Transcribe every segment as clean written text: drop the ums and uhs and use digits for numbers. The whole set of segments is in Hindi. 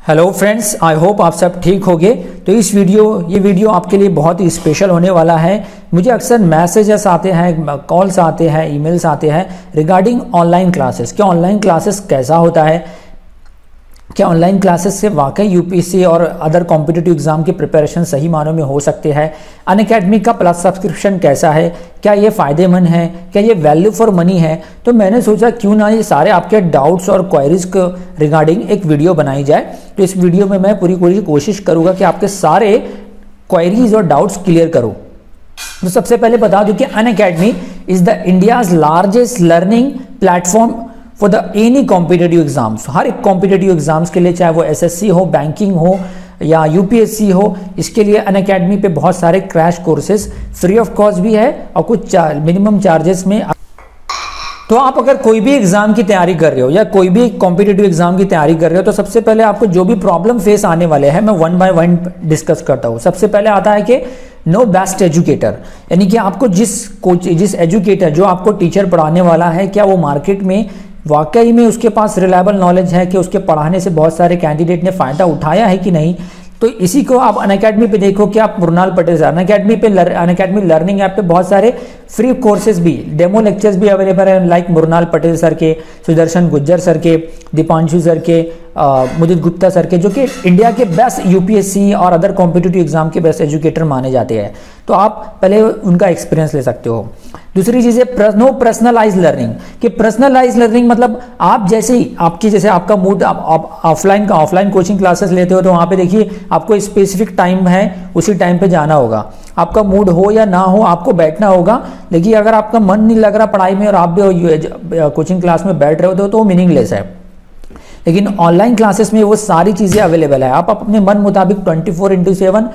हेलो फ्रेंड्स, आई होप आप सब ठीक होंगे। तो ये वीडियो आपके लिए बहुत ही स्पेशल होने वाला है। मुझे अक्सर मैसेजेस आते हैं, कॉल्स आते हैं, ईमेल्स आते हैं रिगार्डिंग ऑनलाइन क्लासेस। क्या ऑनलाइन क्लासेस कैसा होता है, क्या ऑनलाइन क्लासेस से वाकई यूपीएससी और अदर कॉम्पिटिटिव एग्जाम की प्रिपरेशन सही मानों में हो सकते हैं, अनअकैडमी का प्लस सब्सक्रिप्शन कैसा है, क्या ये फ़ायदेमंद है, क्या ये वैल्यू फॉर मनी है। तो मैंने सोचा क्यों ना ये सारे आपके डाउट्स और क्वेरीज को रिगार्डिंग एक वीडियो बनाई जाए। तो इस वीडियो में मैं पूरी कोशिश करूँगा कि आपके सारे क्वेरीज और डाउट्स क्लियर करूँ। तो सबसे पहले बता दूं कि Unacademy is the India's largest learning platform for the any competitive exams. हर एक कॉम्पिटेटिव एग्जाम्स के लिए, चाहे वो एसएससी हो, बैंकिंग हो या यूपीएससी हो, इसके लिए अनअकैडमी पे बहुत सारे crash courses free of cost भी है और कुछ मिनिमम चार्जेस में। तो आप अगर कोई भी एग्जाम की तैयारी कर रहे हो या कोई भी कॉम्पिटेटिव एग्जाम की तैयारी कर रहे हो, तो सबसे पहले आपको जो भी प्रॉब्लम फेस आने वाले हैं मैं वन बाय वन डिस्कस करता हूँ। सबसे पहले आता है कि नो बेस्ट एजुकेटर, यानी कि आपको जिस एजुकेटर जो आपको टीचर पढ़ाने वाला है, क्या वो मार्केट में वाकई में उसके पास रिलायबल नॉलेज है कि उसके पढ़ाने से बहुत सारे कैंडिडेट ने फ़ायदा उठाया है कि नहीं। तो इसी को आप अनअकैडमी पे देखो कि आप Mrinal Patel sir Unacademy learning app पे बहुत सारे फ्री कोर्सेज भी, डेमो लेक्चर्स भी अवेलेबल है, लाइक मृणाल पटेल सर के, सुदर्शन गुज्जर सर के, दीपांशु सर के, मुदित गुप्ता सर के, जो कि इंडिया के बेस्ट यूपीएससी और अदर कॉम्पिटिटिव एग्जाम के बेस्ट एजुकेटर माने जाते हैं। तो आप पहले उनका एक्सपीरियंस ले सकते हो। दूसरी चीज़ है नो पर्सनलाइज लर्निंग, कि पर्सनलाइज लर्निंग मतलब आप जैसे ही आपका मूड, आप ऑफलाइन कोचिंग क्लासेस लेते हो तो वहाँ पे देखिए आपको स्पेसिफिक टाइम है, उसी टाइम पे जाना होगा। आपका मूड हो या ना हो, आपको बैठना होगा। लेकिन अगर आपका मन नहीं लग रहा पढ़ाई में और आप भी कोचिंग क्लास में बैठ रहे हो तो वो मीनिंगलेस है। लेकिन ऑनलाइन क्लासेस में वो सारी चीज़ें अवेलेबल है। आप अपने मन मुताबिक 24/7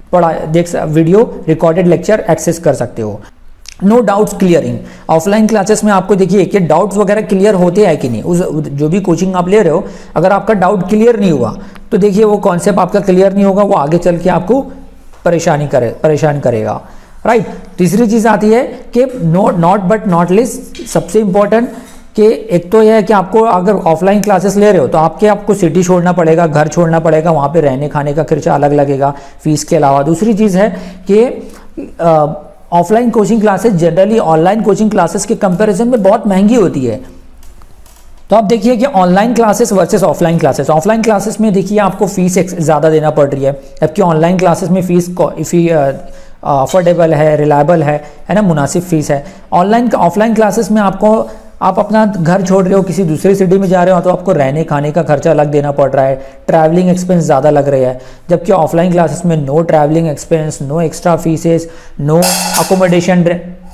वीडियो रिकॉर्डेड लेक्चर एक्सेस कर सकते हो। No doubts clearing, offline classes में आपको देखिए कि डाउट्स वगैरह क्लियर होते हैं कि नहीं। जो भी कोचिंग आप ले रहे हो, अगर आपका डाउट क्लियर नहीं हुआ तो देखिए वो कॉन्सेप्ट आपका क्लियर नहीं होगा, वो आगे चल के आपको परेशान करेगा, राइट। तीसरी चीज़ आती है कि नॉट लिस्ट, सबसे इंपॉर्टेंट कि एक तो यह है कि आपको अगर ऑफलाइन क्लासेस ले रहे हो तो आपको सिटी छोड़ना पड़ेगा, घर छोड़ना पड़ेगा, वहाँ पे रहने खाने का खर्चा अलग लगेगा फीस के अलावा। दूसरी चीज़ है कि offline coaching classes generally online coaching classes के कंपैरिजन में बहुत महंगी होती है। तो आप देखिए कि online classes versus offline classes में देखिए आपको फीस ज़्यादा देना पड़ रही है, जबकि ऑनलाइन क्लासेस में फीस अफोर्डेबल है, रिलायबल है ना, मुनासिब फीस है। ऑफलाइन क्लासेस में आप अपना घर छोड़ रहे हो, किसी दूसरी सिटी में जा रहे हो तो आपको रहने खाने का खर्चा अलग देना पड़ रहा है, ट्रैवलिंग एक्सपेंस ज़्यादा लग रहा है। जबकि ऑफलाइन क्लासेस में no travelling expense, no extra fees, no accommodation.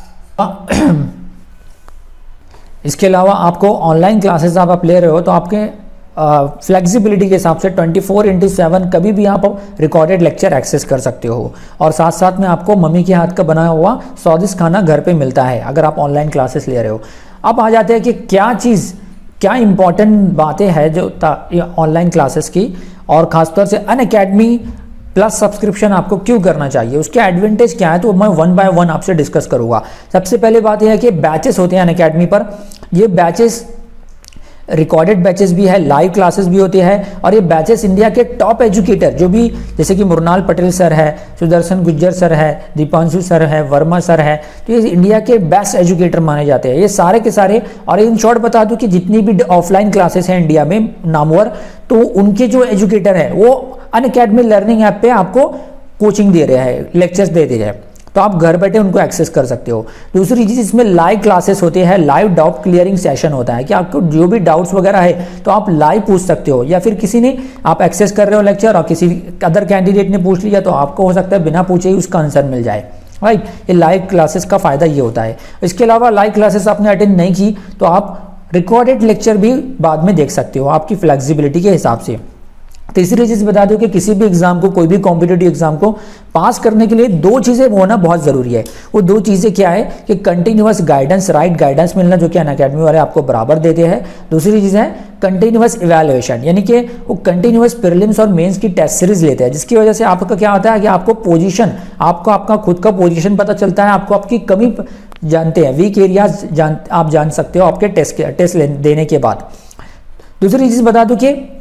इसके अलावा आपको ऑनलाइन क्लासेस आप ले रहे हो तो आपके फ्लेक्सिबिलिटी के हिसाब से 24/7 कभी भी आप रिकॉर्डेड लेक्चर एक्सेस कर सकते हो। और साथ साथ में आपको मम्मी के हाथ का बनाया हुआ स्वादिष्ट खाना घर पे मिलता है अगर आप ऑनलाइन क्लासेस ले रहे हो। अब आ जाते हैं कि क्या इंपॉर्टेंट बातें हैं जो ऑनलाइन क्लासेस की, और ख़ासतौर से अनअकैडमी प्लस सब्सक्रिप्शन आपको क्यों करना चाहिए, उसके एडवांटेज क्या है, तो मैं वन बाय वन आपसे डिस्कस करूँगा। सबसे पहले बात यह है कि बैचेस होते हैं अनअकैडमी पर। ये बैचेस रिकॉर्डेड बैचेस भी है, लाइव क्लासेस भी होते हैं, और ये बैचेस इंडिया के टॉप एजुकेटर जो भी, जैसे कि मृणाल पटेल सर है, सुदर्शन गुज्जर सर है, दीपांशु सर है, वर्मा सर है, तो ये इंडिया के बेस्ट एजुकेटर माने जाते हैं ये सारे के सारे। और इन शॉर्ट बता दूं कि जितनी भी ऑफलाइन क्लासेस हैं इंडिया में नामवर, तो उनके जो एजुकेटर है वो अनअकैडमी लर्निंग ऐप पे आपको कोचिंग दे रहे हैं, लेक्चर्स दे रहे हैं, तो आप घर बैठे उनको एक्सेस कर सकते हो। दूसरी चीज़, इसमें लाइव क्लासेस होते हैं, लाइव डाउट क्लियरिंग सेशन होता है कि आपको जो भी डाउट्स वगैरह है तो आप लाइव पूछ सकते हो, या फिर किसी ने, आप एक्सेस कर रहे हो लेक्चर और किसी अदर कैंडिडेट ने पूछ लिया तो आपको हो सकता है बिना पूछे ही उसका आंसर मिल जाए, राइट। ये लाइव क्लासेस का फ़ायदा ये होता है। इसके अलावा लाइव क्लासेस आपने अटेंड नहीं की तो आप रिकॉर्डेड लेक्चर भी बाद में देख सकते हो आपकी फ्लेक्सिबिलिटी के हिसाब से। तीसरी चीज़ बता दूं कि किसी भी एग्जाम को, कोई भी कॉम्पिटिटिव एग्जाम को पास करने के लिए दो चीज़ें होना बहुत ज़रूरी है। वो दो चीज़ें क्या है कि कंटिन्यूअस गाइडेंस, राइट गाइडेंस मिलना, जो कि अनअकैडमी वाले आपको बराबर देते हैं। दूसरी चीज़ है कंटिन्यूअस इवैल्यूएशन, यानी कि वो कंटिन्यूअस प्रीलिम्स और मेंस की टेस्ट सीरीज लेते हैं, जिसकी वजह से आपका क्या होता है कि आपको पोजीशन, आपको आपका खुद का पोजीशन पता चलता है, आपको आपकी कमी जानते हैं, वीक एरियाज आप जान सकते हो आपके टेस्ट देने के बाद। दूसरी चीज़ बता दूं कि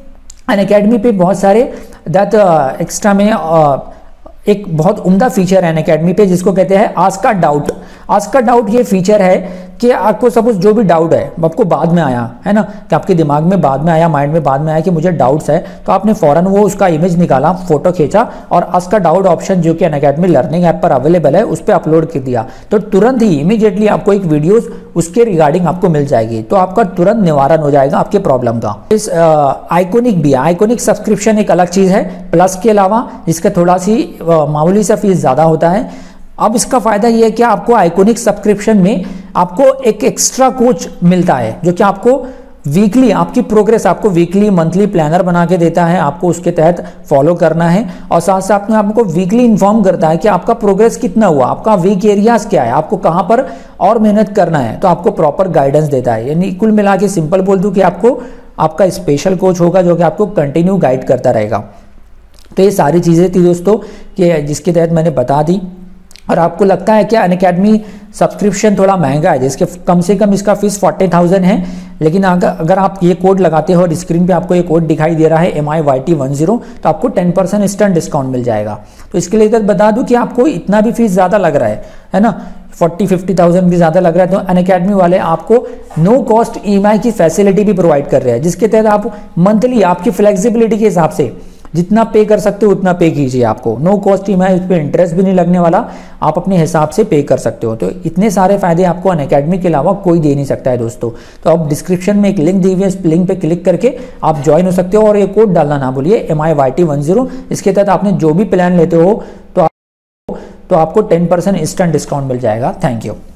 अनअकैडमी पे बहुत सारे दैट एक्स्ट्रा में एक बहुत उम्दा फीचर है अनअकैडमी पे जिसको कहते हैं ask a doubt. Ask a doubt ये फीचर है कि आपको सपोज जो भी डाउट है आपको बाद में आया है ना, कि आपके दिमाग में बाद में आया, माइंड में बाद में आया कि मुझे डाउट्स है, तो आपने फौरन वो उसका इमेज निकाला, फोटो खींचा और आस्क अ डाउट ऑप्शन जो कि अनअकैडमी लर्निंग ऐप पर अवेलेबल है उस पर अपलोड कर दिया, तो तुरंत ही इमीडिएटली आपको एक वीडियोस उसके रिगार्डिंग आपको मिल जाएगी, तो आपका तुरंत निवारण हो जाएगा आपके प्रॉब्लम का। इस आइकोनिक भी, आइकोनिक सब्सक्रिप्शन एक अलग चीज़ है प्लस के अलावा, इसका थोड़ा सी मामूली सा फीस ज़्यादा होता है। अब इसका फायदा ये है कि आपको आइकोनिक सब्सक्रिप्शन में आपको एक एक्स्ट्रा कोच मिलता है जो कि आपको वीकली आपकी प्रोग्रेस, आपको वीकली मंथली प्लानर बना के देता है, आपको उसके तहत फॉलो करना है और साथ साथ में आपको वीकली इन्फॉर्म करता है कि आपका प्रोग्रेस कितना हुआ, आपका वीक एरियाज क्या है, आपको कहाँ पर और मेहनत करना है, तो आपको प्रॉपर गाइडेंस देता है। यानी कुल मिला के सिंपल बोल दूं कि आपको आपका स्पेशल कोच होगा जो कि आपको कंटिन्यू गाइड करता रहेगा। तो ये सारी चीज़ें थी दोस्तों कि जिसके तहत मैंने बता दी। और आपको लगता है कि अनअकैडमी सब्सक्रिप्शन थोड़ा महंगा है, जिसके कम से कम इसका फीस 40,000 है, लेकिन अगर आप ये कोड लगाते हो और स्क्रीन पे आपको ये कोड दिखाई दे रहा है MIYT10, तो आपको 10% इंस्टेंट डिस्काउंट मिल जाएगा। तो इसके लिए इधर बता दूं कि आपको इतना भी फीस ज़्यादा लग रहा है ना, 40-50,000 भी ज़्यादा लग रहा है, तो अनअकैडमी वाले आपको नो कॉस्ट EMI की फैसिलिटी भी प्रोवाइड कर रहे हैं, जिसके तहत आप मंथली आपकी फ्लेक्सिबिलिटी के हिसाब से जितना पे कर सकते हो उतना पे कीजिए। आपको नो कॉस्ट EMI, उस पर इंटरेस्ट भी नहीं लगने वाला, आप अपने हिसाब से पे कर सकते हो। तो इतने सारे फायदे आपको अनअकैडमी के अलावा कोई दे नहीं सकता है दोस्तों। तो आप डिस्क्रिप्शन में एक लिंक दी हुई है, इस लिंक पे क्लिक करके आप ज्वाइन हो सकते हो और ये कोड डालना ना भूलिए MIYT10। इसके तहत आपने जो भी प्लान लेते हो तो आपको 10% इंस्टेंट डिस्काउंट मिल जाएगा। Thank you.